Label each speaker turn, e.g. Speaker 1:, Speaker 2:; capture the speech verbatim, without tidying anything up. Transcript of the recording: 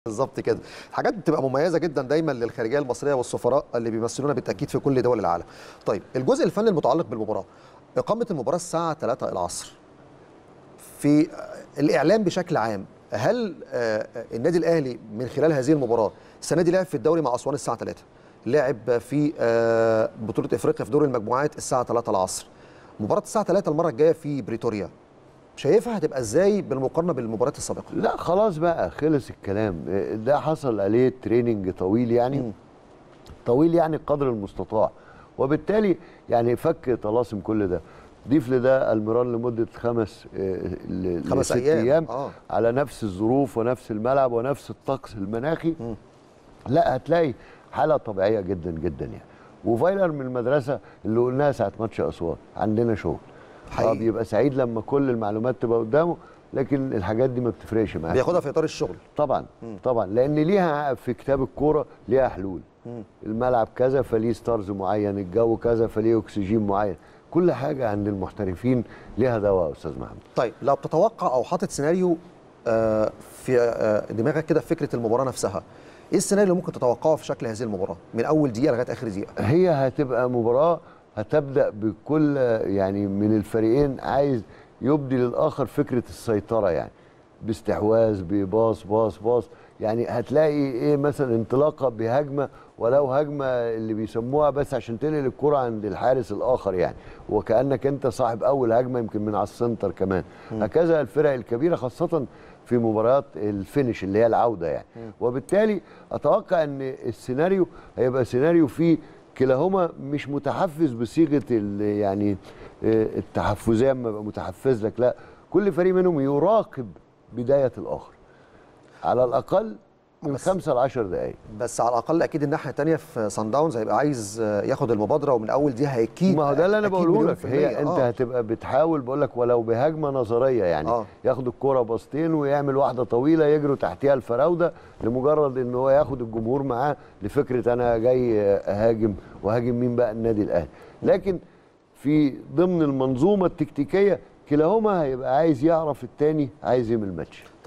Speaker 1: بالظبط كده. حاجات بتبقى مميزه جدا دايما للخارجيه المصريه والسفراء اللي بيمثلونا بالتاكيد في كل دول العالم. طيب الجزء الفني المتعلق بالمباراه، اقامه المباراه الساعه ثلاثة العصر، في الاعلام بشكل عام، هل النادي الاهلي من خلال هذه المباراه السنه دي لعب في الدوري مع اسوان الساعه ثلاثة، لعب في بطوله افريقيا في دور المجموعات الساعه ثلاثة العصر، مباراه الساعه ثلاثة المره الجايه في بريتوريا، شايفها هتبقى ازاي بالمقارنه بالمباريات السابقه؟
Speaker 2: لا خلاص بقى خلص الكلام ده، حصل عليه تريننج طويل يعني م. طويل يعني قدر المستطاع، وبالتالي يعني فك طلاسم كل ده. ضيف لده المران لمده خمس
Speaker 1: خمس ايام, أيام
Speaker 2: آه. على نفس الظروف ونفس الملعب ونفس الطقس المناخي م. لا هتلاقي حاله طبيعيه جدا جدا يعني. وفايلر من المدرسه اللي قلناها ساعه ماتش اسوان، عندنا شغل حقيقي. بيبقى سعيد لما كل المعلومات تبقى قدامه، لكن الحاجات دي ما بتفرقش معاه،
Speaker 1: بياخدها في اطار الشغل
Speaker 2: طبعا. مم. طبعا لان ليها في كتاب الكوره ليها حلول. مم. الملعب كذا فليه ستارز معين، الجو كذا فليه اكسجين معين، كل حاجه عند المحترفين ليها دواء يا استاذ محمد.
Speaker 1: طيب لو بتتوقع او حاطط سيناريو في دماغك كده في فكره المباراه نفسها، ايه السيناريو اللي ممكن تتوقعه في شكل هذه المباراه من اول دقيقه لغايه اخر دقيقه؟
Speaker 2: هي هتبقى مباراه هتبدا بكل يعني من الفريقين عايز يبدي للاخر فكره السيطره، يعني باستحواذ بباص باص باص، يعني هتلاقي ايه مثلا انطلاقه بهجمه ولو هجمه اللي بيسموها بس عشان تنقل الكره عند الحارس الاخر يعني، وكانك انت صاحب اول هجمه يمكن من على السنتر كمان. م. هكذا الفرق الكبيره خاصه في مباريات الفينش اللي هي العوده يعني. م. وبالتالي اتوقع ان السيناريو هيبقى سيناريو فيه كلاهما مش متحفز بصيغه يعني التحفزيه، اما يبقى متحفز لك، لا كل فريق منهم يراقب بدايه الاخر على الاقل من خمسة ل عشر دقائق.
Speaker 1: بس على الاقل اكيد الناحيه الثانيه في صن داونز هيبقى عايز ياخد المبادره ومن اول دي هيكيد.
Speaker 2: ما هو ده اللي انا بقوله لك، هي انت آه. هتبقى بتحاول بقول لك ولو بهجمه نظريه يعني آه. ياخد الكره باصتين ويعمل واحده طويله يجروا تحتيها الفراوده لمجرد ان هو ياخد الجمهور معاه لفكره انا جاي اهاجم، وهاجم مين بقى؟ النادي الاهلي. لكن في ضمن المنظومه التكتيكيه كلاهما هيبقى عايز يعرف الثاني عايز ايه من الماتش.